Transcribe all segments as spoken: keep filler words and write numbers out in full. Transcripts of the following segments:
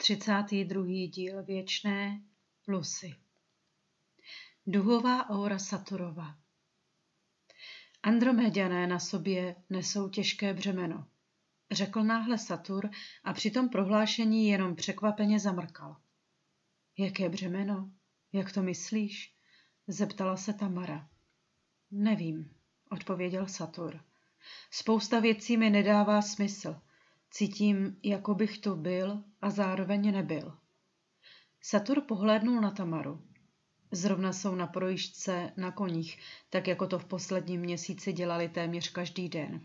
třicátý druhý díl Věčné Lucy. Duhová aura Saturova. Androméďané na sobě nesou těžké břemeno, řekl náhle Satur a při tom prohlášení jenom překvapeně zamrkal. Jaké břemeno? Jak to myslíš? Zeptala se Tamara. Nevím, odpověděl Satur. Spousta věcí mi nedává smysl. Cítím, jako bych tu byl a zároveň nebyl. Satur pohlédnul na Tamaru. Zrovna jsou na projížďce na koních, tak jako to v posledním měsíci dělali téměř každý den.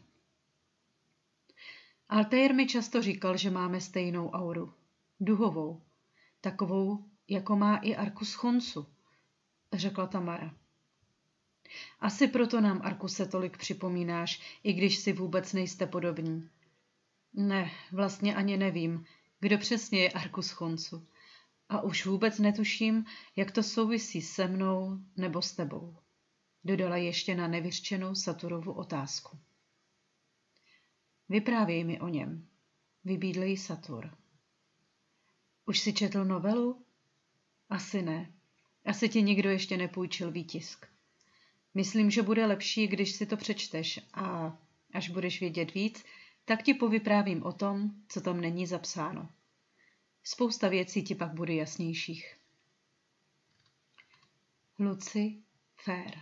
Altair mi často říkal, že máme stejnou auru. Duhovou. Takovou, jako má i Arcus Chonsu, řekla Tamara. Asi proto nám, Arkuse, tolik připomínáš, i když si vůbec nejste podobní. Ne, vlastně ani nevím, kdo přesně je Arcus Chonsu. A už vůbec netuším, jak to souvisí se mnou nebo s tebou. Dodala ještě na nevyřčenou Saturovu otázku. Vyprávěj mi o něm, vybídl jí Satur. Už si četl novelu? Asi ne. Asi ti nikdo ještě nepůjčil výtisk. Myslím, že bude lepší, když si to přečteš a až budeš vědět víc, tak ti povyprávím o tom, co tam není zapsáno. Spousta věcí ti pak bude jasnějších. Lucy Fair.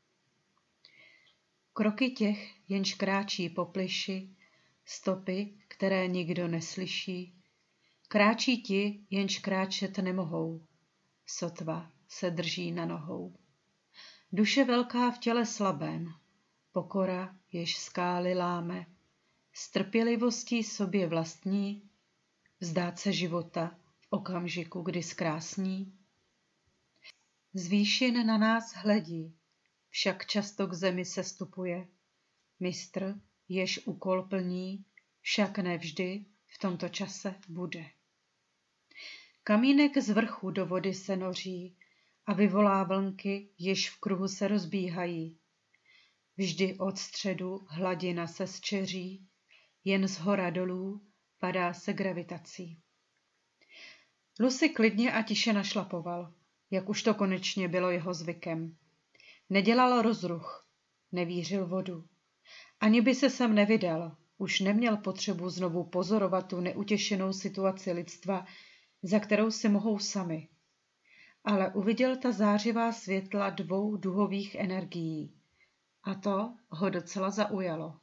Kroky těch, jenž kráčí po plyši, stopy, které nikdo neslyší, kráčí ti, jenž kráčet nemohou, sotva se drží na nohou. Duše velká v těle slabém, pokora, jež skály láme, s trpělivostí sobě vlastní, vzdát se života v okamžiku, kdy zkrásní. Z výšin na nás hledí, však často k zemi sestupuje. Mistr, jež úkol plní, však nevždy v tomto čase bude. Kamínek z vrchu do vody se noří a vyvolá vlnky, jež v kruhu se rozbíhají. Vždy od středu hladina se zčeří, jen z hora dolů padá se gravitací. Lucy klidně a tiše našlapoval, jak už to konečně bylo jeho zvykem. Nedělal rozruch, nevířil vodu. Ani by se sem nevydal, už neměl potřebu znovu pozorovat tu neutěšenou situaci lidstva, za kterou si mohou sami. Ale uviděl ta zářivá světla dvou duhových energií. A to ho docela zaujalo.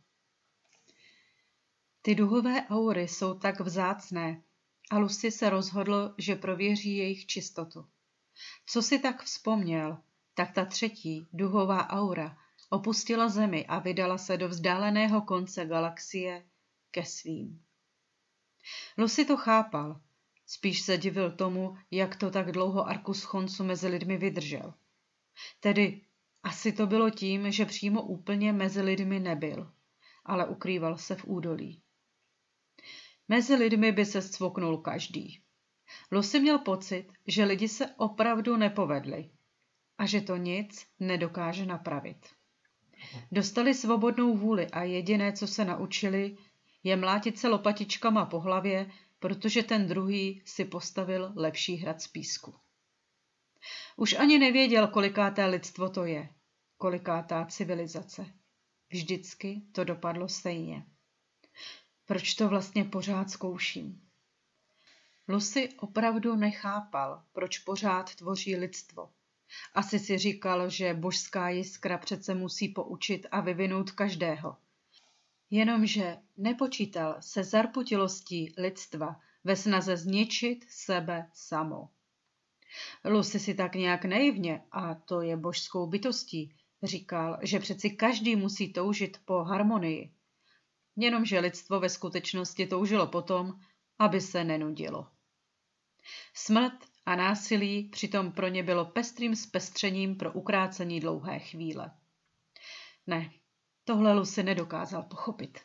Ty duhové aury jsou tak vzácné a Lucy se rozhodl, že prověří jejich čistotu. Co si tak vzpomněl, tak ta třetí, duhová aura, opustila Zemi a vydala se do vzdáleného konce galaxie ke svým. Lucy to chápal, spíš se divil tomu, jak to tak dlouho Arcus Chonsu mezi lidmi vydržel. Tedy asi to bylo tím, že přímo úplně mezi lidmi nebyl, ale ukrýval se v údolí. Mezi lidmi by se scvoknul každý. Lucy měl pocit, že lidi se opravdu nepovedli a že to nic nedokáže napravit. Dostali svobodnou vůli a jediné, co se naučili, je mlátit se lopatičkama po hlavě, protože ten druhý si postavil lepší hrad z písku. Už ani nevěděl, kolikáté lidstvo to je, kolikátá civilizace. Vždycky to dopadlo stejně. Proč to vlastně pořád zkouším? Lucy opravdu nechápal, proč pořád tvoří lidstvo. Asi si říkal, že božská jiskra přece musí poučit a vyvinout každého. Jenomže nepočítal se zarputilostí lidstva ve snaze zničit sebe samo. Lucy si tak nějak naivně, a to je božskou bytostí, říkal, že přeci každý musí toužit po harmonii. Jenomže lidstvo ve skutečnosti toužilo potom, aby se nenudilo. Smrt a násilí přitom pro ně bylo pestrým zpestřením pro ukrácení dlouhé chvíle. Ne, tohle Lucy nedokázal pochopit.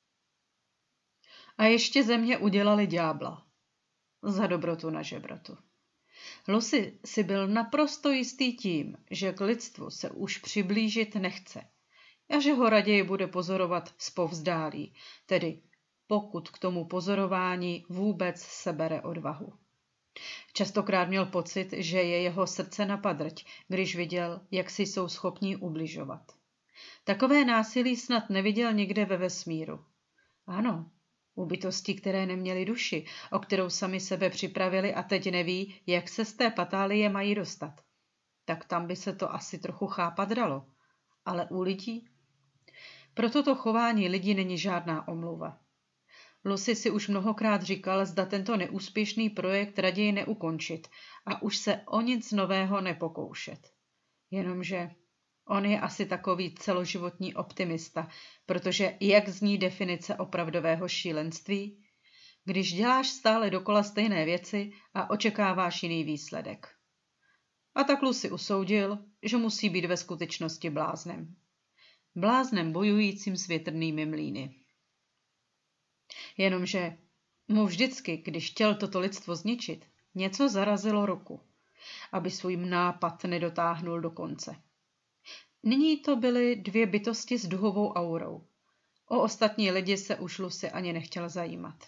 A ještě ze mě udělali ďábla. Za dobrotu na žebrotu. Lucy si byl naprosto jistý tím, že k lidstvu se už přiblížit nechce a že ho raději bude pozorovat zpovzdálí, tedy pokud k tomu pozorování vůbec sebere odvahu. Častokrát měl pocit, že je jeho srdce na padrť, když viděl, jak si jsou schopni ubližovat. Takové násilí snad neviděl nikde ve vesmíru. Ano, u bytostí, které neměly duši, o kterou sami sebe připravili a teď neví, jak se z té patálie mají dostat. Tak tam by se to asi trochu chápat dalo. Ale u lidí? Proto to chování lidí není žádná omluva. Lucy si už mnohokrát říkal, zda tento neúspěšný projekt raději neukončit a už se o nic nového nepokoušet. Jenomže on je asi takový celoživotní optimista, protože jak zní definice opravdového šílenství? Když děláš stále dokola stejné věci a očekáváš jiný výsledek. A tak Lucy usoudil, že musí být ve skutečnosti bláznem. Bláznem bojujícím s větrnými mlýny. Jenomže mu vždycky, když chtěl toto lidstvo zničit, něco zarazilo ruku, aby svůj nápad nedotáhnul do konce. Nyní to byly dvě bytosti s duhovou aurou. O ostatní lidi se už Lucy ani nechtěl zajímat.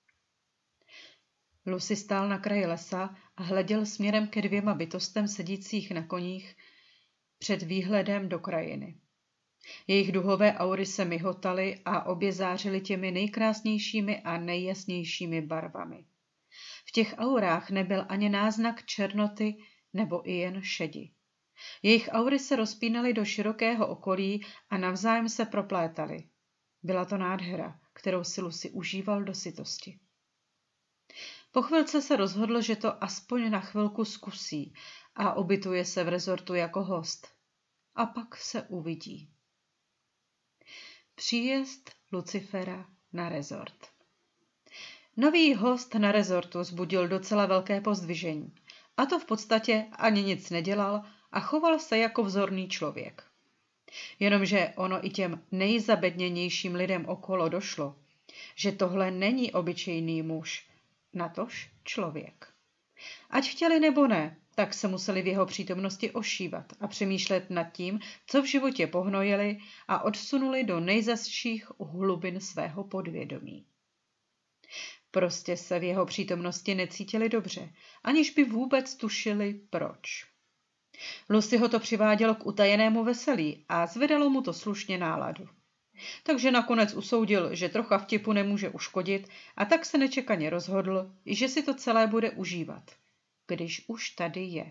Lucy stál na kraji lesa a hleděl směrem ke dvěma bytostem sedících na koních před výhledem do krajiny. Jejich duhové aury se myhotaly a obě zářily těmi nejkrásnějšími a nejjasnějšími barvami. V těch aurách nebyl ani náznak černoty nebo i jen šedi. Jejich aury se rozpínaly do širokého okolí a navzájem se proplétaly. Byla to nádhera, kterou si Lucy užíval do sytosti. Po chvilce se rozhodl, že to aspoň na chvilku zkusí a ubytuje se v rezortu jako host. A pak se uvidí. Příjezd Lucifera na rezort. Nový host na rezortu vzbudil docela velké pozdvižení. A to v podstatě ani nic nedělal a choval se jako vzorný člověk. Jenomže ono i těm nejzabedněnějším lidem okolo došlo, že tohle není obyčejný muž, natož člověk. Ať chtěli nebo ne, tak se museli v jeho přítomnosti ošívat a přemýšlet nad tím, co v životě pohnojili a odsunuli do nejzazších hlubin svého podvědomí. Prostě se v jeho přítomnosti necítili dobře, aniž by vůbec tušili proč. Lucy ho to přivádělo k utajenému veselí a zvedalo mu to slušně náladu. Takže nakonec usoudil, že trocha vtipu nemůže uškodit a tak se nečekaně rozhodl, že si to celé bude užívat, když už tady je.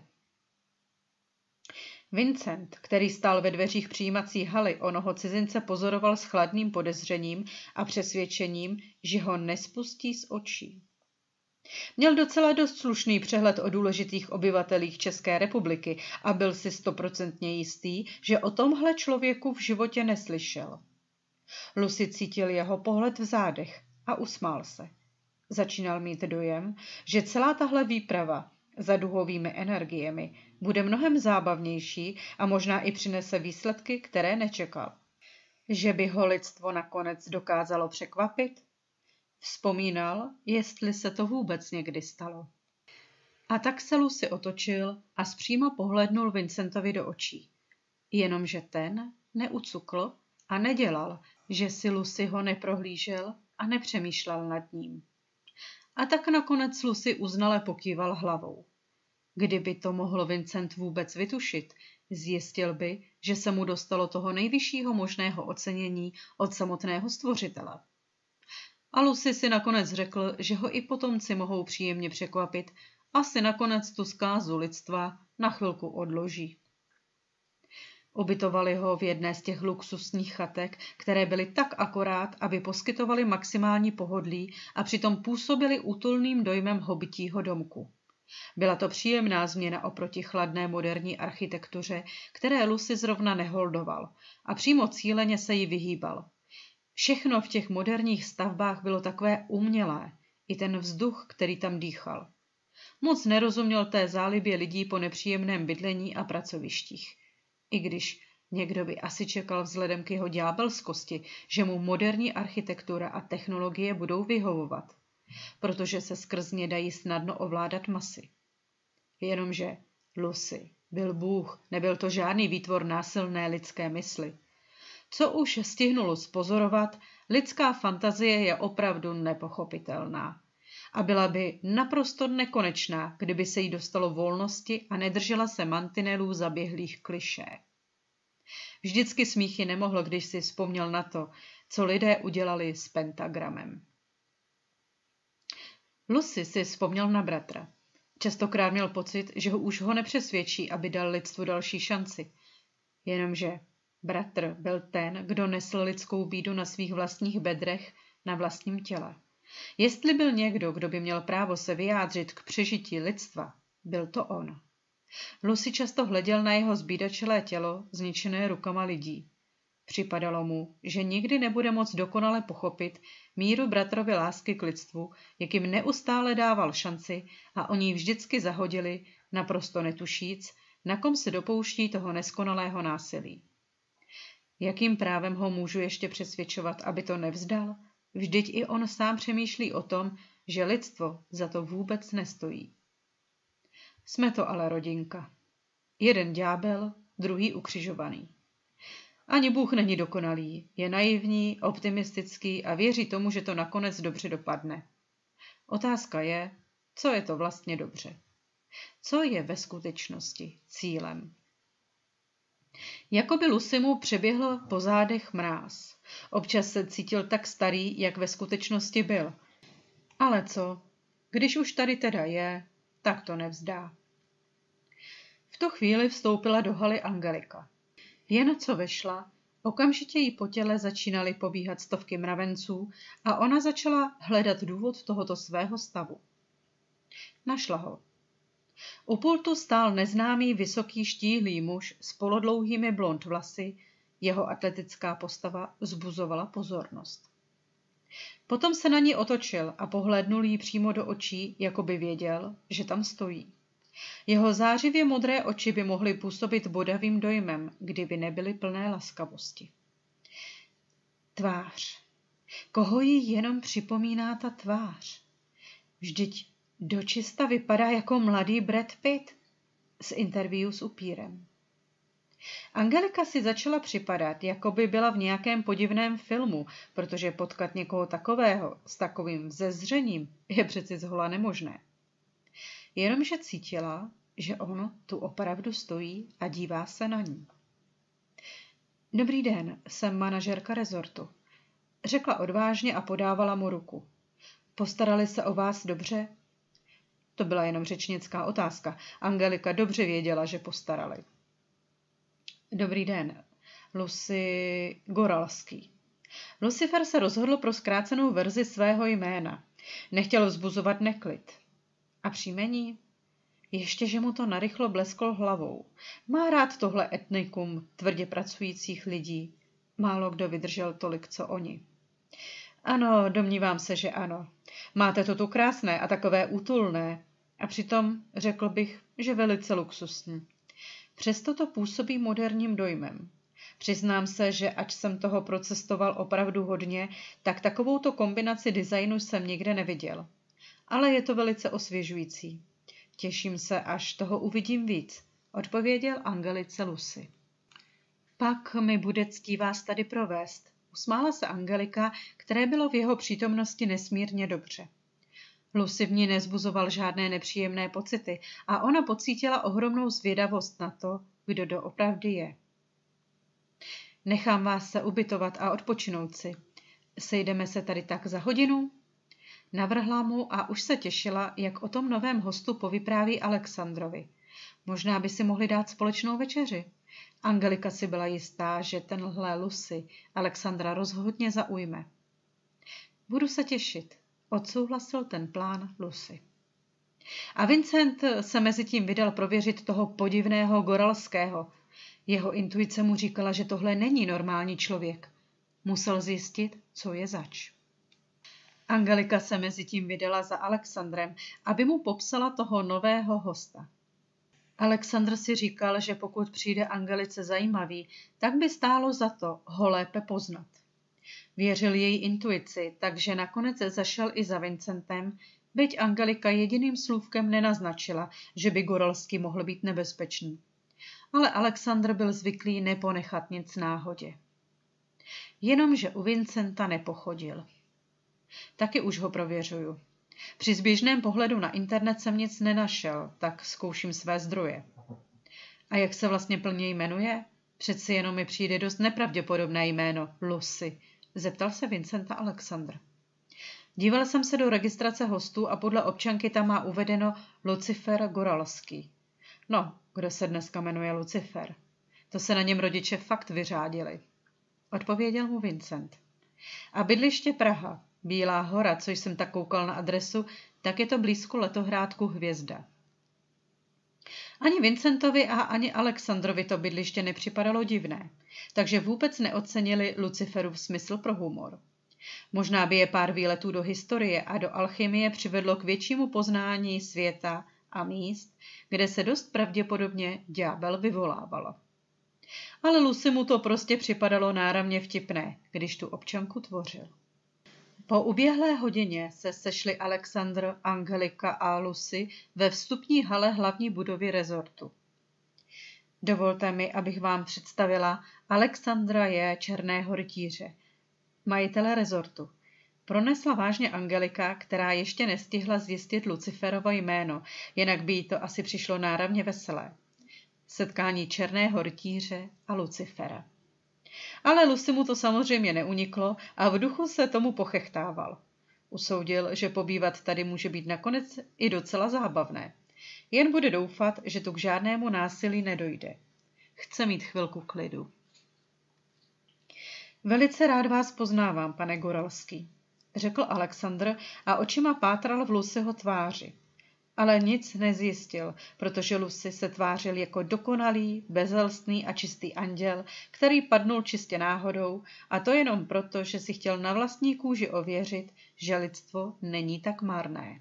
Vincent, který stál ve dveřích přijímací haly, onoho cizince pozoroval s chladným podezřením a přesvědčením, že ho nespustí z očí. Měl docela dost slušný přehled o důležitých obyvatelích České republiky a byl si stoprocentně jistý, že o tomhle člověku v životě neslyšel. Lucy cítil jeho pohled v zádech a usmál se. Začínal mít dojem, že celá tahle výprava za duhovými energiemi bude mnohem zábavnější a možná i přinese výsledky, které nečekal. Že by ho lidstvo nakonec dokázalo překvapit? Vzpomínal, jestli se to vůbec někdy stalo. A tak se Lucy otočil a zpříma pohlednul Vincentovi do očí. Jenomže ten neucukl a nedělal, že si Lucy ho neprohlížel a nepřemýšlel nad ním. A tak nakonec Lucy uznale pokýval hlavou. Kdyby to mohl Vincent vůbec vytušit, zjistil by, že se mu dostalo toho nejvyššího možného ocenění od samotného stvořitele. A Lucy si nakonec řekl, že ho i potomci mohou příjemně překvapit a si nakonec tu zkázu lidstva na chvilku odloží. Ubytovali ho v jedné z těch luxusních chatek, které byly tak akorát, aby poskytovaly maximální pohodlí a přitom působily útulným dojmem hobbytího domku. Byla to příjemná změna oproti chladné moderní architektuře, které Lucy zrovna neholdoval a přímo cíleně se jí vyhýbal. Všechno v těch moderních stavbách bylo takové umělé, i ten vzduch, který tam dýchal. Moc nerozuměl té zálibě lidí po nepříjemném bydlení a pracovištích. I když někdo by asi čekal vzhledem k jeho ďábelskosti, že mu moderní architektura a technologie budou vyhovovat, protože se skrz ně dají snadno ovládat masy. Jenomže Lucy byl bůh, nebyl to žádný výtvor násilné lidské mysli. Co už stihnul spozorovat, lidská fantazie je opravdu nepochopitelná. A byla by naprosto nekonečná, kdyby se jí dostalo volnosti a nedržela se mantinelů zaběhlých klišé. Vždycky smíchy nemohlo, když si vzpomněl na to, co lidé udělali s pentagramem. Lucy si vzpomněl na bratra. Častokrát měl pocit, že ho už ho nepřesvědčí, aby dal lidstvu další šanci. Jenomže bratr byl ten, kdo nesl lidskou bídu na svých vlastních bedrech, na vlastním těle. Jestli byl někdo, kdo by měl právo se vyjádřit k přežití lidstva, byl to on. Lucy často hleděl na jeho zbídačelé tělo, zničené rukama lidí. Připadalo mu, že nikdy nebude moc dokonale pochopit míru bratrovy lásky k lidstvu, jak jim neustále dával šanci a oni vždycky zahodili, naprosto netušíc, na kom se dopouští toho neskonalého násilí. Jakým právem ho můžu ještě přesvědčovat, aby to nevzdal? Vždyť i on sám přemýšlí o tom, že lidstvo za to vůbec nestojí. Jsme to ale rodinka. Jeden ďábel, druhý ukřižovaný. Ani Bůh není dokonalý, je naivní, optimistický a věří tomu, že to nakonec dobře dopadne. Otázka je, co je to vlastně dobře. Co je ve skutečnosti cílem? Jakoby Lucy mu přeběhl po zádech mráz. Občas se cítil tak starý, jak ve skutečnosti byl. Ale co? Když už tady teda je, tak to nevzdá. V tu chvíli vstoupila do haly Angelika. Jen co vešla, okamžitě jí po těle začínaly pobíhat stovky mravenců a ona začala hledat důvod tohoto svého stavu. Našla ho. U pultu stál neznámý vysoký štíhlý muž s polodlouhými blond vlasy, jeho atletická postava vzbuzovala pozornost. Potom se na ní otočil a pohlédnul jí přímo do očí, jako by věděl, že tam stojí. Jeho zářivě modré oči by mohly působit bodavým dojmem, kdyby nebyly plné laskavosti. Tvář. Koho jí jenom připomíná ta tvář? Vždyť dočista vypadá jako mladý Brad Pitt z interview s upírem. Angelika si začala připadat, jako by byla v nějakém podivném filmu, protože potkat někoho takového s takovým vzezřením je přeci zhola nemožné. Jenomže cítila, že on tu opravdu stojí a dívá se na ní. Dobrý den, jsem manažerka rezortu. Řekla odvážně a podávala mu ruku. Postarali se o vás dobře? To byla jenom řečnická otázka. Angelika dobře věděla, že postarali. Dobrý den, Lucy Goralský. Lucifer se rozhodl pro zkrácenou verzi svého jména. Nechtěl vzbuzovat neklid. A příjmení? Ještě, že mu to narychlo blesklo hlavou. Má rád tohle etnikum tvrdě pracujících lidí. Málo kdo vydržel tolik, co oni. Ano, domnívám se, že ano. Máte to tu krásné a takové útulné. A přitom řekl bych, že velice luxusní. Přesto to působí moderním dojmem. Přiznám se, že ač jsem toho procestoval opravdu hodně, tak takovouto kombinaci designu jsem nikde neviděl. Ale je to velice osvěžující. Těším se, až toho uvidím víc, odpověděl Angelice Lucy. Pak mi bude ctí vás tady provést, usmála se Angelika, které bylo v jeho přítomnosti nesmírně dobře. Lucy v ní nezbuzoval žádné nepříjemné pocity a ona pocítila ohromnou zvědavost na to, kdo doopravdy je. Nechám vás se ubytovat a odpočinout si. Sejdeme se tady tak za hodinu? Navrhla mu a už se těšila, jak o tom novém hostu povypráví Alexandrovi. Možná by si mohli dát společnou večeři. Angelika si byla jistá, že tenhle Lucy Alexandra rozhodně zaujme. Budu se těšit, odsouhlasil ten plán Lucy. A Vincent se mezi tím vydal prověřit toho podivného Goralského. Jeho intuice mu říkala, že tohle není normální člověk. Musel zjistit, co je zač. Angelika se mezi tím vydala za Alexandrem, aby mu popsala toho nového hosta. Alexandr si říkal, že pokud přijde Angelice zajímavý, tak by stálo za to ho lépe poznat. Věřil její intuici, takže nakonec zašel i za Vincentem, byť Angelika jediným slůvkem nenaznačila, že by Goralský mohl být nebezpečný. Ale Alexandr byl zvyklý neponechat nic náhodě. jenomže u Vincenta nepochodil. Taky už ho prověřuju. Při zběžném pohledu na internet jsem nic nenašel, tak zkouším své zdroje. A jak se vlastně plně jmenuje? Přeci jenom mi přijde dost nepravděpodobné jméno Lucy, zeptal se Vincenta Alexandr. Díval jsem se do registrace hostů a podle občanky tam má uvedeno Lucifer Goralský. No, kdo se dneska jmenuje Lucifer? To se na něm rodiče fakt vyřádili. Odpověděl mu Vincent. A bydliště Praha, Bílá hora, což jsem tak koukal na adresu, tak je to blízko letohrádku Hvězda. Ani Vincentovi a ani Alexandrovi to bydliště nepřipadalo divné, takže vůbec neocenili Luciferův smysl pro humor. Možná by je pár výletů do historie a do alchymie přivedlo k většímu poznání světa a míst, kde se dost pravděpodobně ďábel vyvolával. Ale Lucy mu to prostě připadalo náramně vtipné, když tu občanku tvořil. Po uběhlé hodině se sešli Alexandr, Angelika a Lucy ve vstupní hale hlavní budovy rezortu. Dovolte mi, abych vám představila Alexandra J. Černého rytíře, majitele rezortu. Pronesla vážně Angelika, která ještě nestihla zjistit Luciferovo jméno, jinak by jí to asi přišlo náramně veselé. Setkání Černého rytíře a Lucifera. Ale Lucy mu to samozřejmě neuniklo a v duchu se tomu pochechtával. Usoudil, že pobývat tady může být nakonec i docela zábavné. Jen bude doufat, že tu k žádnému násilí nedojde. Chce mít chvilku klidu. Velice rád vás poznávám, pane Goralský, řekl Alexandr a očima pátral v Lucyho tváři. Ale nic nezjistil, protože Lucy se tvářil jako dokonalý, bezelstný a čistý anděl, který padnul čistě náhodou, a to jenom proto, že si chtěl na vlastní kůži ověřit, že lidstvo není tak marné.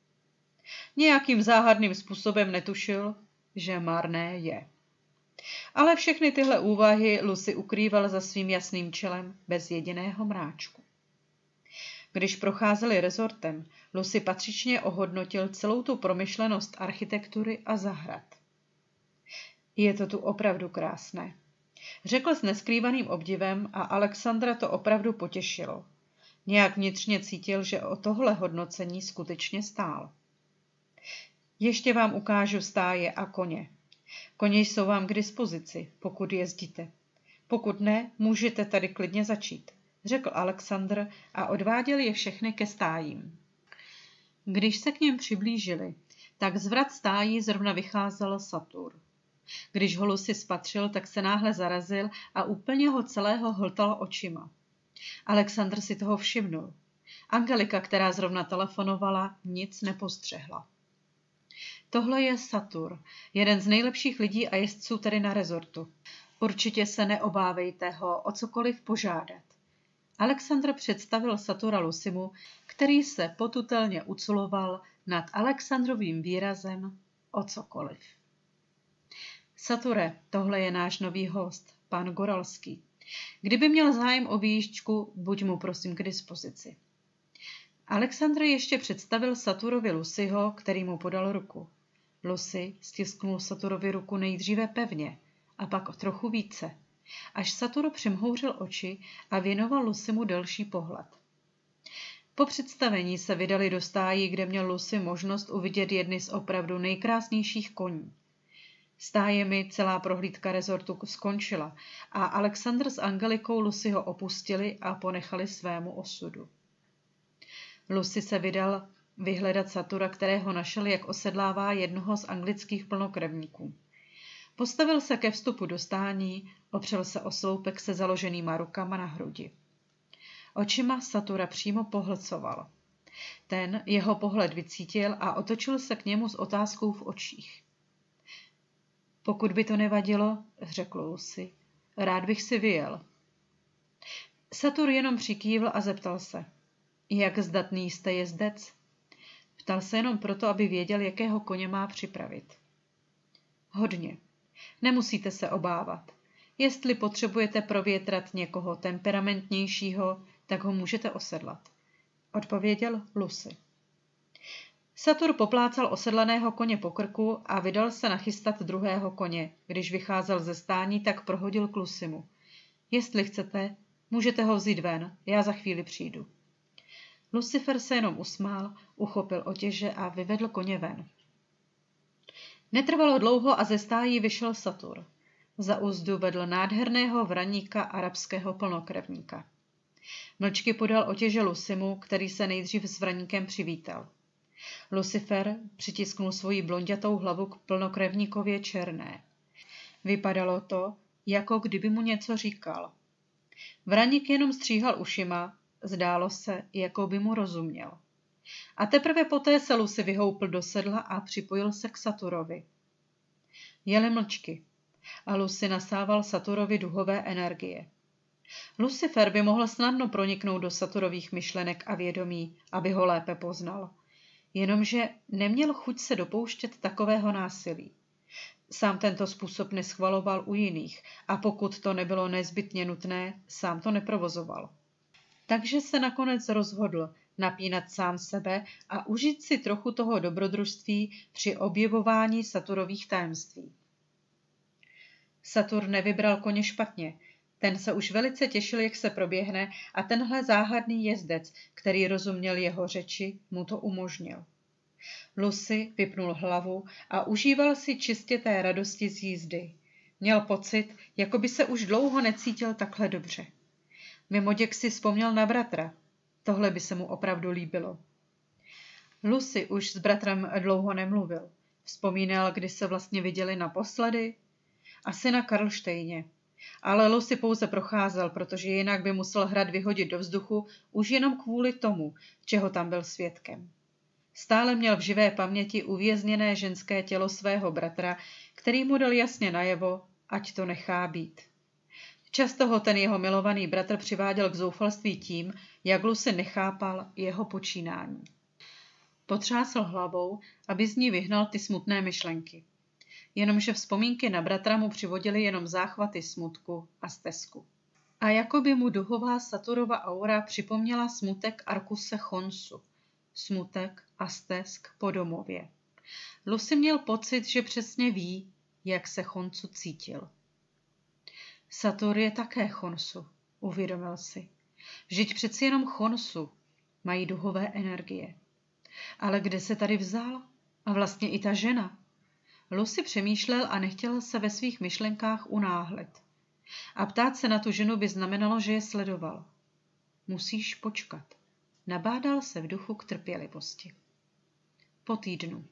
Nějakým záhadným způsobem netušil, že marné je. Ale všechny tyhle úvahy Lucy ukrýval za svým jasným čelem bez jediného mráčku. Když procházeli rezortem, Lucy patřičně ohodnotil celou tu promyšlenost architektury a zahrad. Je to tu opravdu krásné, řekl s neskrývaným obdivem a Alexandra to opravdu potěšilo. Nějak vnitřně cítil, že o tohle hodnocení skutečně stál. Ještě vám ukážu stáje a koně. Koně jsou vám k dispozici, pokud jezdíte. Pokud ne, můžete tady klidně začít, řekl Alexandr a odváděl je všechny ke stájím. Když se k něm přiblížili, tak z vrat stájí zrovna vycházel Satur. Když ho Lucy spatřil, tak se náhle zarazil a úplně ho celého hltal očima. Alexandr si toho všimnul. Angelika, která zrovna telefonovala, nic nepostřehla. Tohle je Satur, jeden z nejlepších lidí a jezdců tady na rezortu. Určitě se neobávejte ho o cokoliv požádat. Alexandr představil Satura Lucymu, který se potutelně uculoval nad Alexandrovým výrazem o cokoliv. Sature, tohle je náš nový host, pan Goralský. Kdyby měl zájem o výjížďku, buď mu prosím k dispozici. Alexandr ještě představil Saturovi Lucyho, který mu podal ruku. Lucy stisknul Saturovi ruku nejdříve pevně a pak trochu více, až Satur přimhouřil oči a věnoval Lucymu delší pohled. Po představení se vydali do stájí, kde měl Lucy možnost uvidět jedny z opravdu nejkrásnějších koní. Stájemi celá prohlídka rezortu skončila a Alexandr s Angelikou Lucyho opustili a ponechali svému osudu. Lucy se vydal vyhledat Satura, kterého našel, jak osedlává jednoho z anglických plnokrevníků. Postavil se ke vstupu do stání, opřel se o sloupek se založenýma rukama na hrudi. Očima Satura přímo pohlcoval. Ten jeho pohled vycítil a otočil se k němu s otázkou v očích. Pokud by to nevadilo, řekl Lucy, rád bych si vyjel. Satur jenom přikývl a zeptal se. Jak zdatný jste jezdec? Ptal se jenom proto, aby věděl, jakého koně má připravit. Hodně. Nemusíte se obávat. Jestli potřebujete provětrat někoho temperamentnějšího, tak ho můžete osedlat, odpověděl Lucy. Satur poplácal osedlaného koně po krku a vydal se nachystat druhého koně. Když vycházel ze stání, tak prohodil k Lucymu. Jestli chcete, Můžete ho vzít ven, já za chvíli přijdu. Lucifer se jenom usmál, uchopil otěže a vyvedl koně ven. Netrvalo dlouho a ze stájí vyšel Satur. Za uzdu vedl nádherného vraníka arabského plnokrevníka. Mlčky podal otěže Lucimu, který se nejdřív s vraníkem přivítal. Lucifer přitisknul svoji blonďatou hlavu k plnokrevníkově černé. Vypadalo to, jako kdyby mu něco říkal. Vraník jenom stříhal ušima, zdálo se, jako by mu rozuměl. A teprve poté se Lucy vyhoupl do sedla a připojil se k Saturovi. Jeli mlčky a Lucy nasával Saturovi duhové energie. Lucifer by mohl snadno proniknout do Saturových myšlenek a vědomí, aby ho lépe poznal. Jenomže neměl chuť se dopouštět takového násilí. Sám tento způsob neschvaloval u jiných a pokud to nebylo nezbytně nutné, sám to neprovozoval. Takže se nakonec rozhodl napínat sám sebe a užít si trochu toho dobrodružství při objevování Saturových tajemství. Satur nevybral koně špatně, ten se už velice těšil, jak se proběhne a tenhle záhadný jezdec, který rozuměl jeho řeči, mu to umožnil. Lucy vypnul hlavu a užíval si čistě té radosti z jízdy. Měl pocit, jako by se už dlouho necítil takhle dobře. Mimoděk si vzpomněl na bratra. Tohle by se mu opravdu líbilo. Lucy už s bratrem dlouho nemluvil. Vzpomínal, kdy se vlastně viděli naposledy. Asi na Karlštejně. Ale Lucy pouze procházel, protože jinak by musel hrad vyhodit do vzduchu už jenom kvůli tomu, čeho tam byl svědkem. Stále měl v živé paměti uvězněné ženské tělo svého bratra, který mu dal jasně najevo, ať to nechá být. Často ho ten jeho milovaný bratr přiváděl k zoufalství tím, jak Lucy nechápal jeho počínání. Potřásl hlavou, aby z ní vyhnal ty smutné myšlenky. Jenomže vzpomínky na bratra mu přivodily jenom záchvaty smutku a stesku. A jako by mu duhová Saturova aura připomněla smutek Arkuse Chonsu, smutek a stesk po domově. Lucy měl pocit, že přesně ví, jak se Chonsu cítil. Satur je také Chonsu, uvědomil si. Vždyť přeci jenom Chonsu mají duhové energie. Ale kde se tady vzal? A vlastně i ta žena. Lucy přemýšlel a nechtěl se ve svých myšlenkách unáhlet. A ptát se na tu ženu by znamenalo, že je sledoval. Musíš počkat. Nabádal se v duchu k trpělivosti. Po týdnu.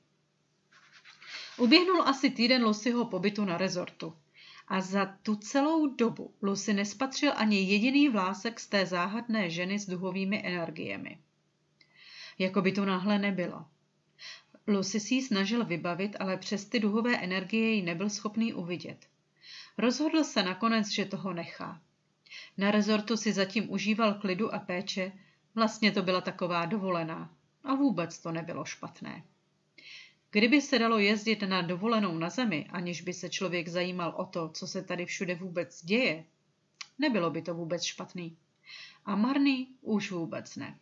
Uběhnul asi týden Lucyho pobytu na rezortu. A za tu celou dobu Lucy nespatřil ani jediný vlásek z té záhadné ženy s duhovými energiemi. Jako by to náhle nebylo. Lucy si ji snažil vybavit, ale přes ty duhové energie ji nebyl schopný uvidět. Rozhodl se nakonec, že toho nechá. Na rezortu si zatím užíval klidu a péče, vlastně to byla taková dovolená. A vůbec to nebylo špatné. Kdyby se dalo jezdit na dovolenou na zemi, aniž by se člověk zajímal o to, co se tady všude vůbec děje, nebylo by to vůbec špatný. A marný už vůbec ne.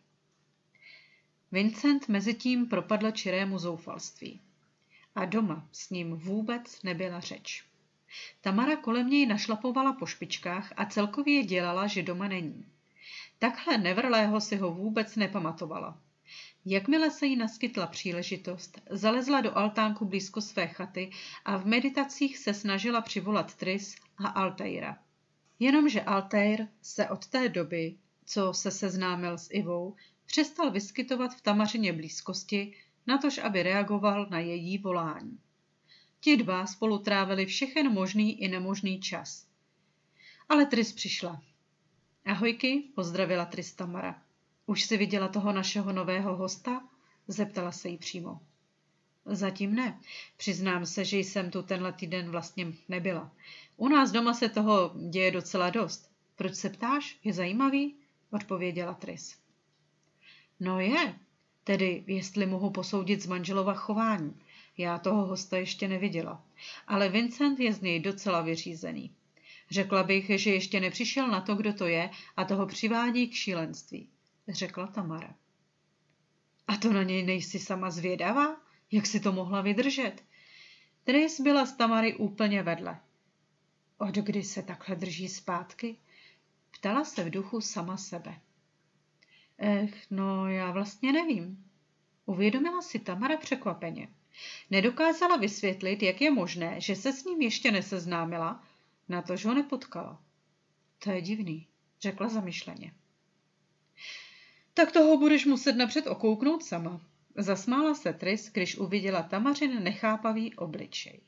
Vincent mezitím propadl čirému zoufalství. A doma s ním vůbec nebyla řeč. Tamara kolem něj našlapovala po špičkách a celkově dělala, že doma není. Takhle nevrlého si ho vůbec nepamatovala. Jakmile se jí naskytla příležitost, zalezla do altánku blízko své chaty a v meditacích se snažila přivolat Tris a Altaira. Jenomže Altair se od té doby, co se seznámil s Ivou, přestal vyskytovat v Tamařině blízkosti, natož aby reagoval na její volání. Ti dva spolu trávili všechen možný i nemožný čas. Ale Tris přišla. Ahojky, pozdravila Tris Tamara. Už jsi viděla toho našeho nového hosta? Zeptala se jí přímo. Zatím ne. Přiznám se, že jsem tu tenhle týden vlastně nebyla. U nás doma se toho děje docela dost. Proč se ptáš? Je zajímavý? Odpověděla Tris. No je, tedy jestli mohu posoudit z manželova chování. Já toho hosta ještě neviděla. Ale Vincent je z něj docela vyřízený. Řekla bych, že ještě nepřišel na to, kdo to je a toho přivádí k šílenství, řekla Tamara. A to na něj nejsi sama zvědavá? Jak si to mohla vydržet? Tris byla z Tamary úplně vedle. Od kdy se takhle drží zpátky? Ptala se v duchu sama sebe. Ech, no já vlastně nevím. Uvědomila si Tamara překvapeně. Nedokázala vysvětlit, jak je možné, že se s ním ještě neseznámila, natož ho nepotkala. To je divný, řekla zamyšleně. Tak toho budeš muset napřed okouknout sama. Zasmála se Tris, když uviděla Tamařin nechápavý obličej.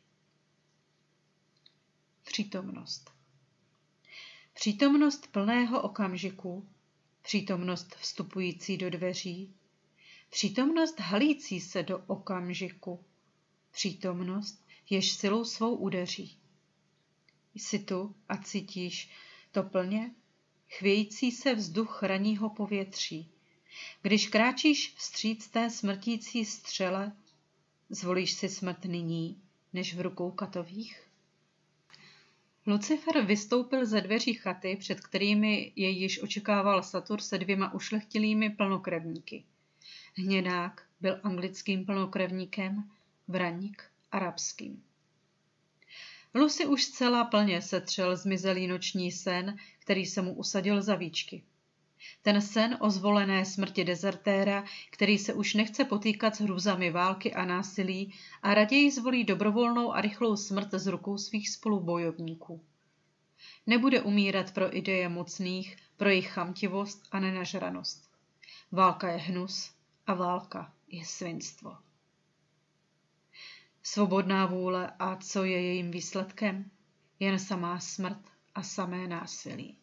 Přítomnost. Přítomnost plného okamžiku, přítomnost vstupující do dveří, přítomnost halící se do okamžiku, přítomnost, jež silou svou udeří. Jsi tu a cítíš to plně, chvějící se vzduch ranního povětří. Když kráčíš vstříc té smrtící střele, zvolíš si smrt nyní, než v rukou katových? Lucifer vystoupil ze dveří chaty, před kterými jej již očekával Satur se dvěma ušlechtilými plnokrevníky. Hnědák byl anglickým plnokrevníkem, Vraník arabským. Lucy už zcela plně setřel zmizelý noční sen, který se mu usadil za víčky. Ten sen o zvolené smrti dezertéra, který se už nechce potýkat s hrůzami války a násilí a raději zvolí dobrovolnou a rychlou smrt z rukou svých spolubojovníků. Nebude umírat pro ideje mocných, pro jejich chamtivost a nenažranost. Válka je hnus a válka je svinstvo. Svobodná vůle a co je jejím výsledkem? Jen samá smrt a samé násilí.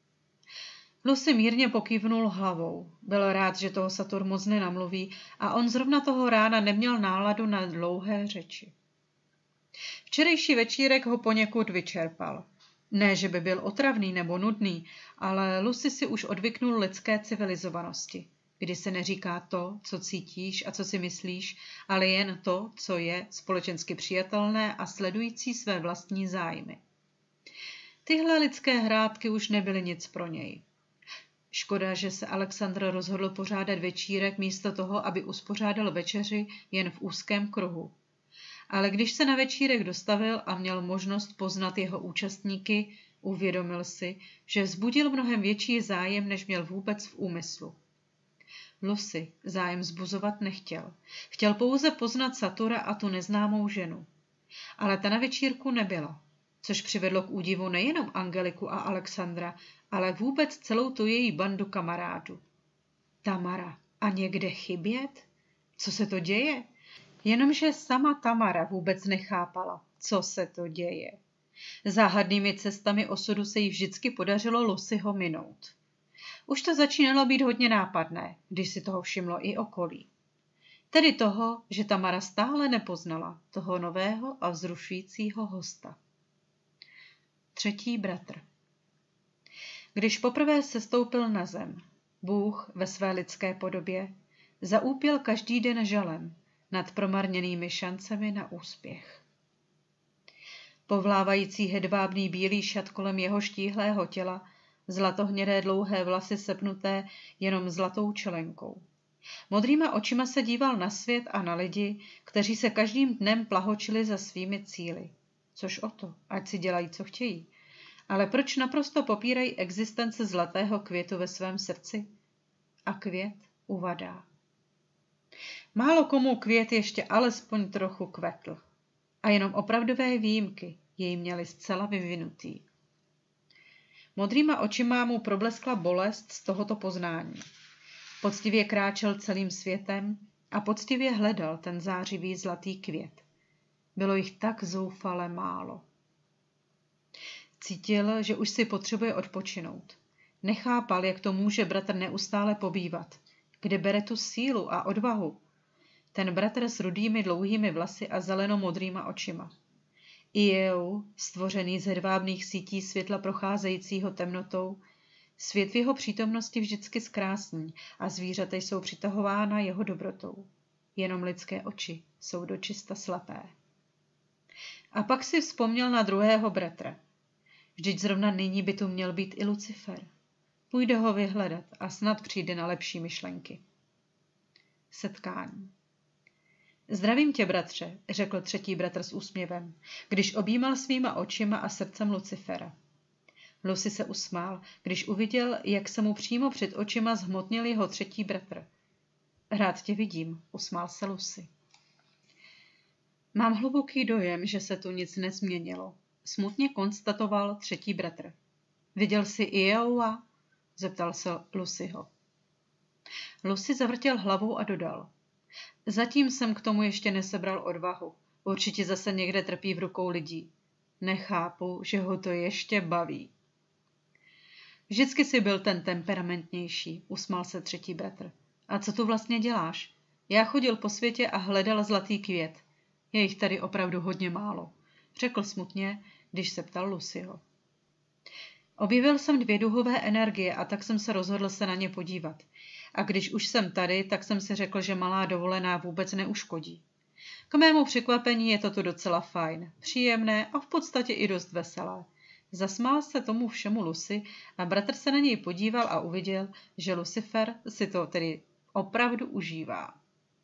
Lucy mírně pokývnul hlavou. Byl rád, že toho Satur moc nenamluví a on zrovna toho rána neměl náladu na dlouhé řeči. Včerejší večírek ho poněkud vyčerpal. Ne, že by byl otravný nebo nudný, ale Lucy si už odvyknul lidské civilizovanosti, kdy se neříká to, co cítíš a co si myslíš, ale jen to, co je společensky přijatelné a sledující své vlastní zájmy. Tyhle lidské hrátky už nebyly nic pro něj. Škoda, že se Alexandr rozhodl pořádat večírek místo toho, aby uspořádal večeři jen v úzkém kruhu. Ale když se na večírek dostavil a měl možnost poznat jeho účastníky, uvědomil si, že vzbudil mnohem větší zájem, než měl vůbec v úmyslu. Lucy zájem vzbuzovat nechtěl. Chtěl pouze poznat Satura a tu neznámou ženu. Ale ta na večírku nebyla, což přivedlo k údivu nejenom Angeliku a Alexandra, ale vůbec celou tu její bandu kamarádů. Tamara a někde chybět? Co se to děje? Jenomže sama Tamara vůbec nechápala, co se to děje. Záhadnými cestami osudu se jí vždycky podařilo Lucyho minout. Už to začínalo být hodně nápadné, když si toho všimlo i okolí. Tedy toho, že Tamara stále nepoznala toho nového a vzrušujícího hosta. Třetí bratr. Když poprvé sestoupil na zem, Bůh ve své lidské podobě zaúpěl každý den žalem nad promarněnými šancemi na úspěch. Povlávající hedvábný bílý šat kolem jeho štíhlého těla, zlatohnědé dlouhé vlasy sepnuté jenom zlatou čelenkou. Modrýma očima se díval na svět a na lidi, kteří se každým dnem plahočili za svými cíli. Což o to, ať si dělají, co chtějí. Ale proč naprosto popírají existence zlatého květu ve svém srdci? A květ uvadá. Málo komu květ ještě alespoň trochu kvetl. A jenom opravdové výjimky jej měly zcela vyvinutý. Modrýma očima mu probleskla bolest z tohoto poznání. Poctivě kráčel celým světem a poctivě hledal ten zářivý zlatý květ. Bylo jich tak zoufale málo. Cítil, že už si potřebuje odpočinout. Nechápal, jak to může bratr neustále pobývat. Kde bere tu sílu a odvahu? Ten bratr s rudými dlouhými vlasy a zelenomodrýma očima. Ieu, stvořený z hedvábných sítí světla procházejícího temnotou, svět v jeho přítomnosti vždycky zkrásní a zvířata jsou přitahována jeho dobrotou. Jenom lidské oči jsou dočista slepé. A pak si vzpomněl na druhého bratra. Vždyť zrovna nyní by tu měl být i Lucifer. Půjde ho vyhledat a snad přijde na lepší myšlenky. Setkání. Zdravím tě, bratře, řekl třetí bratr s úsměvem, když objímal svýma očima a srdcem Lucifera. Lucy se usmál, když uviděl, jak se mu přímo před očima zhmotnil jeho třetí bratr. Rád tě vidím, usmál se Lucy. Mám hluboký dojem, že se tu nic nezměnilo, smutně konstatoval třetí bratr. Viděl jsi Ieoua? Zeptal se Lucyho. Lucy zavrtěl hlavou a dodal. Zatím jsem k tomu ještě nesebral odvahu. Určitě zase někde trpí v rukou lidí. Nechápu, že ho to ještě baví. Vždycky jsi byl ten temperamentnější, usmál se třetí bratr. A co tu vlastně děláš? Já chodil po světě a hledal zlatý květ. Je jich tady opravdu hodně málo, řekl smutně, když se ptal Lucyho. Objevil jsem dvě duhové energie a tak jsem se rozhodl se na ně podívat. A když už jsem tady, tak jsem si řekl, že malá dovolená vůbec neuškodí. K mému překvapení je to tu docela fajn, příjemné a v podstatě i dost veselé. Zasmál se tomu všemu Lucy a bratr se na něj podíval a uviděl, že Lucifer si to tedy opravdu užívá.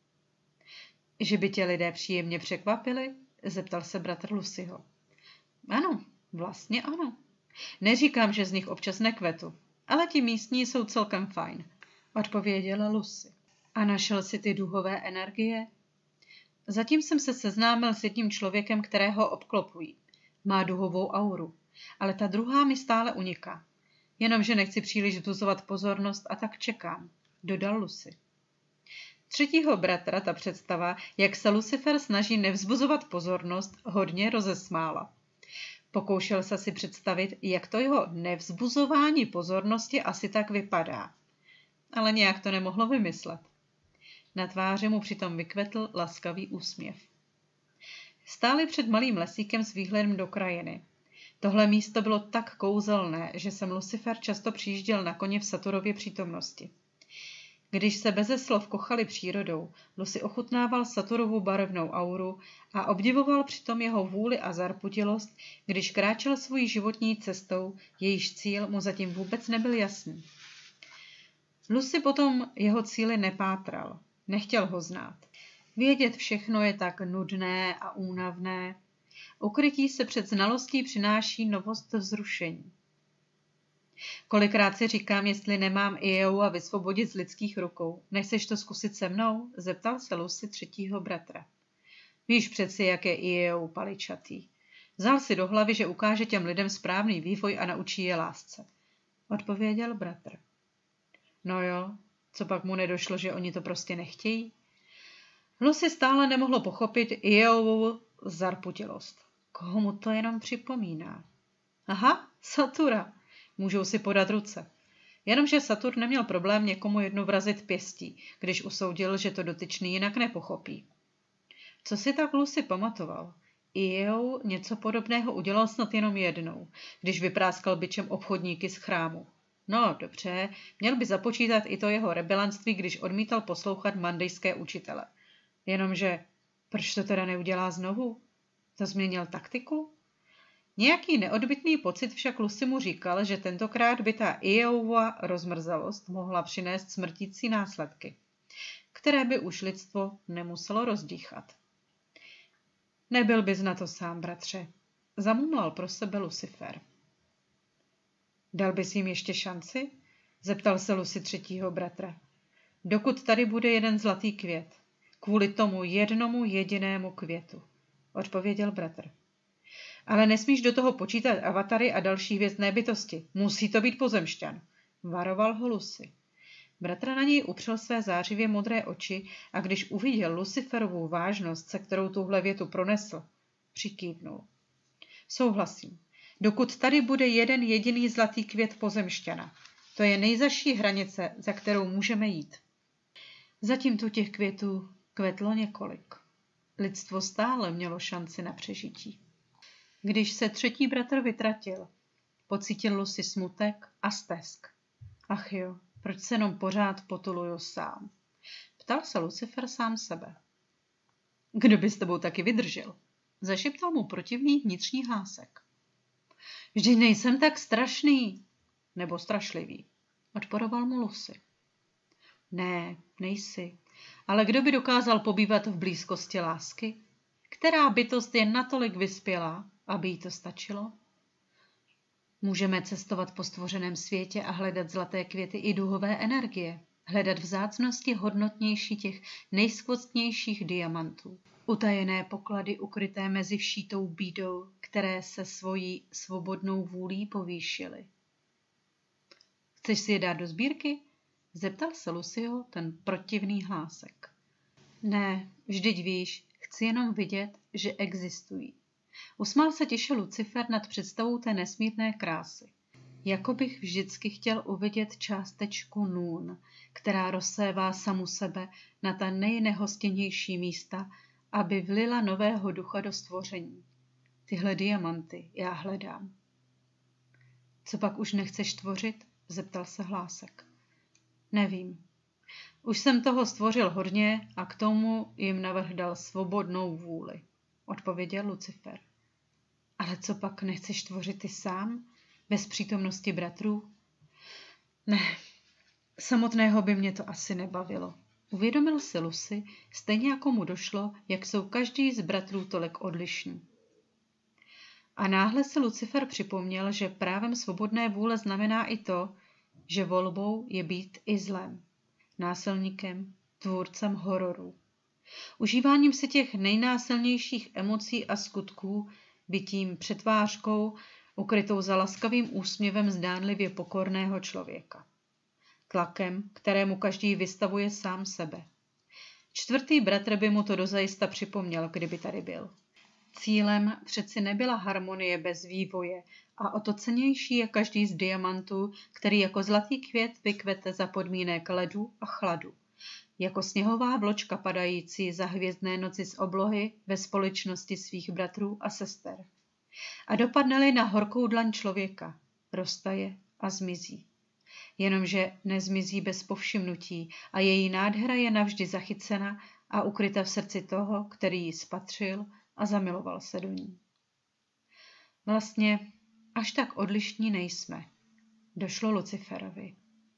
Že by tě lidé příjemně překvapili? Zeptal se bratr Lucyho. Ano, vlastně ano. Neříkám, že z nich občas nekvetu, ale ti místní jsou celkem fajn, odpověděla Lucy. A našel si ty duhové energie? Zatím jsem se seznámil s jedním člověkem, kterého obklopují. Má duhovou auru, ale ta druhá mi stále uniká. Jenomže nechci příliš vzbuzovat pozornost a tak čekám, dodal Lucy. Třetího bratra ta představa, jak se Lucifer snaží nevzbuzovat pozornost, hodně rozesmála. Pokoušel se si představit, jak to jeho nevzbuzování pozornosti asi tak vypadá. Ale nějak to nemohlo vymyslet. Na tváři mu přitom vykvetl laskavý úsměv. Stáli před malým lesíkem s výhledem do krajiny. Tohle místo bylo tak kouzelné, že jsem Lucifer často přijížděl na koni v Saturově přítomnosti. Když se beze slov kochali přírodou, Lucy ochutnával Saturovu barevnou auru a obdivoval přitom jeho vůli a zarputilost, když kráčel svojí životní cestou, jejíž cíl mu zatím vůbec nebyl jasný. Lucy potom jeho cíli nepátral, nechtěl ho znát. Vědět všechno je tak nudné a únavné. Ukrytí se před znalostí přináší novost vzrušení. Kolikrát si říkám, jestli nemám Ieoua vysvobodit z lidských rukou. Nechceš to zkusit se mnou? Zeptal se Lucy třetího bratra. Víš přeci, jak je Ieu paličatý. Vzal si do hlavy, že ukáže těm lidem správný vývoj a naučí je lásce. Odpověděl bratr. No jo, co pak mu nedošlo, že oni to prostě nechtějí? Lucy stále nemohlo pochopit Ieovu zarputilost. Koho mu to jenom připomíná? Aha, Satura. Můžou si podat ruce. Jenomže Saturn neměl problém někomu jednu vrazit pěstí, když usoudil, že to dotyčný jinak nepochopí. Co si tak Lucy pamatoval? Ieu něco podobného udělal snad jenom jednou, když vypráskal bičem obchodníky z chrámu. No, dobře, měl by započítat i to jeho rebelantství, když odmítal poslouchat mandejské učitele. Jenomže, proč to teda neudělá znovu? To změnil taktiku? Nějaký neodbytný pocit však Lucy mu říkal, že tentokrát by ta Ieova rozmrzalost mohla přinést smrtící následky, které by už lidstvo nemuselo rozdýchat. Nebyl bys na to sám, bratře, zamumlal pro sebe Lucifer. Dal bys jim ještě šanci? Zeptal se Lucy třetího bratra. Dokud tady bude jeden zlatý květ, kvůli tomu jednomu jedinému květu, odpověděl bratr. Ale nesmíš do toho počítat avatary a další hvězdné bytosti. Musí to být pozemšťan, varoval ho Lucy. Bratr na něj upřel své zářivě modré oči a když uviděl Luciferovou vážnost, se kterou tuhle větu pronesl, přikývnul. Souhlasím. Dokud tady bude jeden jediný zlatý květ pozemšťana, to je nejzaší hranice, za kterou můžeme jít. Zatím tu těch květů kvetlo několik. Lidstvo stále mělo šanci na přežití. Když se třetí bratr vytratil, pocítil Lucy smutek a stesk. Ach jo, proč se jenom pořád potuluju sám? Ptal se Lucifer sám sebe. Kdo by s tebou taky vydržel? Zašeptal mu protivný vnitřní hlásek. Vždyť nejsem tak strašný, nebo strašlivý, odporoval mu Lucy. Ne, nejsi, ale kdo by dokázal pobývat v blízkosti lásky? Která bytost je natolik vyspělá, aby jí to stačilo? Můžeme cestovat po stvořeném světě a hledat zlaté květy i duhové energie, hledat vzácnosti hodnotnější těch nejskvostnějších diamantů. Utajené poklady ukryté mezi všítou bídou, které se svojí svobodnou vůlí povýšily. Chceš si je dát do sbírky? Zeptal se Lucyho ten protivný hlásek. Ne, vždyť víš, chci jenom vidět, že existují. Usmál se tiše Lucifer nad představou té nesmírné krásy. Jako bych vždycky chtěl uvidět částečku nůn, která rozsévá samu sebe na ta nejnehostinnější místa, aby vlila nového ducha do stvoření. Tyhle diamanty já hledám. Co pak už nechceš tvořit? Zeptal se hlásek. Nevím. Už jsem toho stvořil hodně a k tomu jim navrch dal svobodnou vůli, odpověděl Lucifer. Ale co pak nechceš tvořit ty sám, bez přítomnosti bratrů? Ne, samotného by mě to asi nebavilo. Uvědomil si Lucy, stejně jako mu došlo, jak jsou každý z bratrů tolik odlišní. A náhle se Lucifer připomněl, že právem svobodné vůle znamená i to, že volbou je být i zlem, násilníkem, tvůrcem hororů. Užíváním si těch nejnásilnějších emocí a skutků, bytím přetvářkou, ukrytou za laskavým úsměvem zdánlivě pokorného člověka. Tlakem, kterému každý vystavuje sám sebe. Čtvrtý bratr by mu to dozajista připomněl, kdyby tady byl. Cílem přeci nebyla harmonie bez vývoje a o to cennější je každý z diamantů, který jako zlatý květ vykvete za podmínek ledu a chladu. Jako sněhová vločka padající za hvězdné noci z oblohy ve společnosti svých bratrů a sester. A dopadne-li na horkou dlaň člověka, roztaje a zmizí. Jenomže nezmizí bez povšimnutí a její nádhera je navždy zachycena a ukryta v srdci toho, který ji spatřil a zamiloval se do ní. Vlastně až tak odlišní nejsme. Došlo Luciferovi.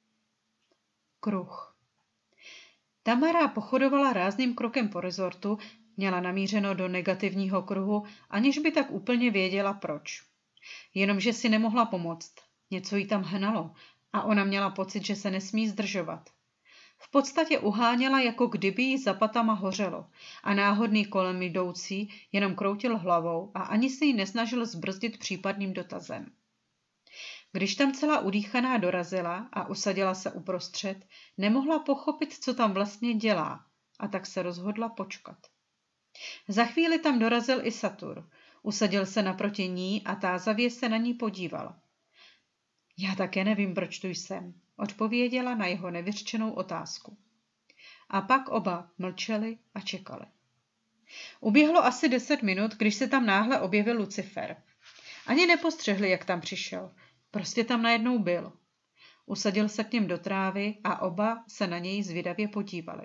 Kruh. Tamara pochodovala rázným krokem po rezortu, měla namířeno do negativního kruhu, aniž by tak úplně věděla proč. Jenomže si nemohla pomoct. Něco jí tam hnalo a ona měla pocit, že se nesmí zdržovat. V podstatě uháněla, jako kdyby jí za patama hořelo a náhodný kolem jdoucí jenom kroutil hlavou a ani se jí nesnažil zbrzdit případným dotazem. Když tam celá udýchaná dorazila a usadila se uprostřed, nemohla pochopit, co tam vlastně dělá, a tak se rozhodla počkat. Za chvíli tam dorazil i Satur. Usadil se naproti ní a tázavě se na ní podívala. Já také nevím, proč tu jsem, odpověděla na jeho nevyřčenou otázku. A pak oba mlčeli a čekali. Uběhlo asi deset minut, když se tam náhle objevil Lucifer. Ani nepostřehli, jak tam přišel. Prostě tam najednou byl. Usadil se k něm do trávy a oba se na něj zvědavě podívali.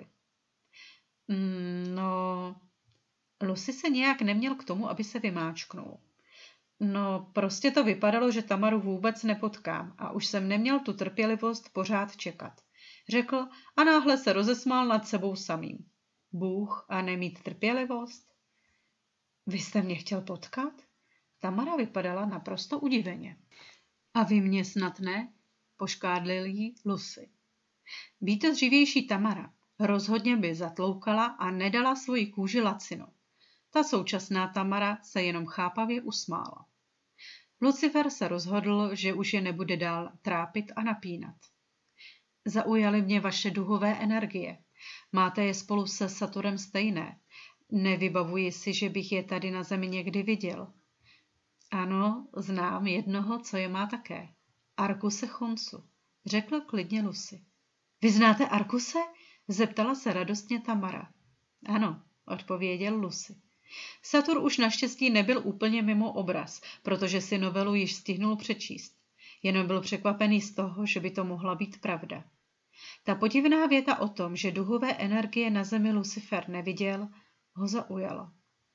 Mm, no... Lucy se nějak neměl k tomu, aby se vymáčknul. No, prostě to vypadalo, že Tamaru vůbec nepotkám a už jsem neměl tu trpělivost pořád čekat. Řekl a náhle se rozesmál nad sebou samým. Bůh a nemít trpělivost? Vy jste mě chtěl potkat? Tamara vypadala naprosto udiveně. A vy mě snad ne? Poškádlil jí Lucy. Víte dřívější Tamara rozhodně by zatloukala a nedala svoji kůži lacino. Ta současná Tamara se jenom chápavě usmála. Lucifer se rozhodl, že už je nebude dál trápit a napínat. Zaujaly mě vaše duhové energie. Máte je spolu se Saturem stejné. Nevybavuji si, že bych je tady na zemi někdy viděl. Ano, znám jednoho, co je má také. Arkuse Chonsu, řekla klidně Lucy. Vy znáte Arkuse? Zeptala se radostně Tamara. Ano, odpověděl Lucy. Satur už naštěstí nebyl úplně mimo obraz, protože si novelu již stihnul přečíst. Jenom byl překvapený z toho, že by to mohla být pravda. Ta podivná věta o tom, že duhové energie na zemi Lucifer neviděl, ho zaujala.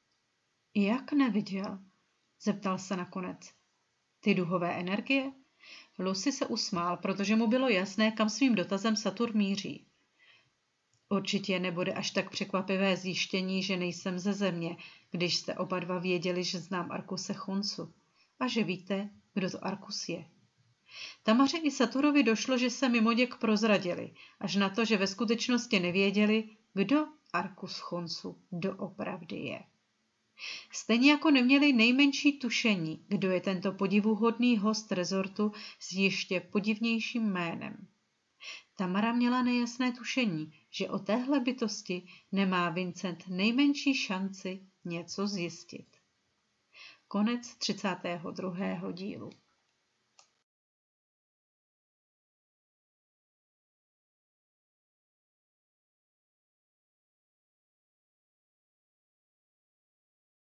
Jak neviděl? Zeptal se nakonec. Ty duhové energie? Lucy se usmál, protože mu bylo jasné, kam svým dotazem Satur míří. Určitě nebude až tak překvapivé zjištění, že nejsem ze země, když jste oba dva věděli, že znám Arkuse Chonsu a že víte, kdo to Arcus je. Tamaře i Saturovi došlo, že se mimoděk prozradili, až na to, že ve skutečnosti nevěděli, kdo Arcus Chonsu doopravdy je. Stejně jako neměli nejmenší tušení, kdo je tento podivuhodný host rezortu s ještě podivnějším jménem. Tamara měla nejasné tušení, že o téhle bytosti nemá Vincent nejmenší šanci něco zjistit. Konec třicátého druhého dílu.